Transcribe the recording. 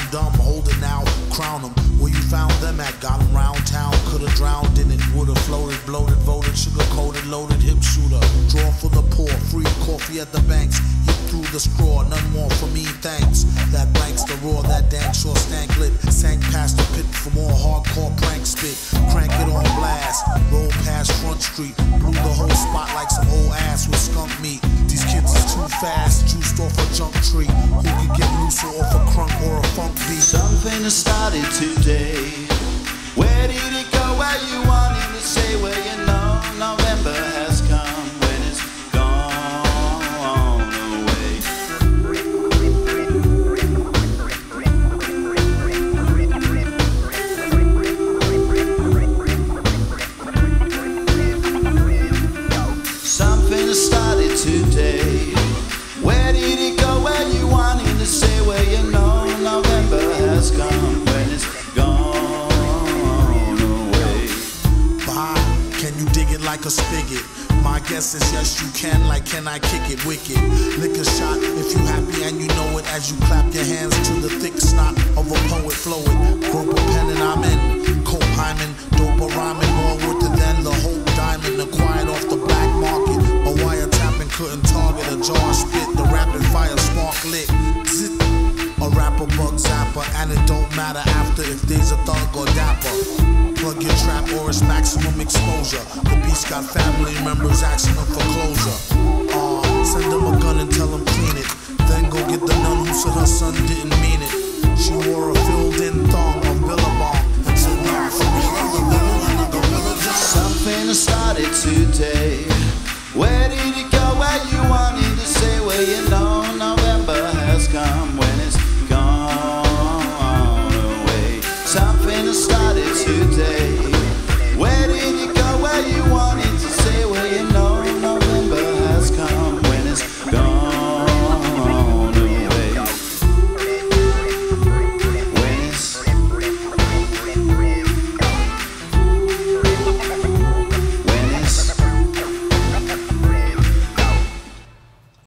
dumb, holding out, crown them. Where you found them at, got them round town. Could've drowned in it, would've floated, bloated, voted, sugar-coated, loaded, hip shooter. Draw for the poor, free coffee at the banks. Hit through the straw, none more for me, thanks. That blanks the roar, that dank sure stank lit. Sank past the pit for more hardcore prank spit. Crank it on blast, roll past Front Street. Blew the whole spot like some old ass with skunk meat. These kids is too fast, juiced off a junk tree. Who could get looser off a crunk or a funk beat? Something has started today. Where did it go? Where you wanted to say? Where you know November has come when it's gone away. Something has started today. Where did it go? Where you wanted to say? Where you know November has come when it's gone. Can you dig it like a spigot? My guess is yes you can, like can I kick it wicked? Lick a shot if you happy and you know it as you clap your hands to the thick snot of a poet flow it. Group a pen and I'm in, cope hymen, dope rhyming, more worth it than the whole diamond. Acquired off the black market, a wiretapping couldn't target a jar spit, the rapid fire spark lit. Zit. A rapper bug zapper, and it don't matter after if there's a thug or dapper. Plug your trap or it's maximum exposure. The beast got family members asking him for closure. Send them a gun and tell them clean it. Then go get the nun who said her son didn't mean it. She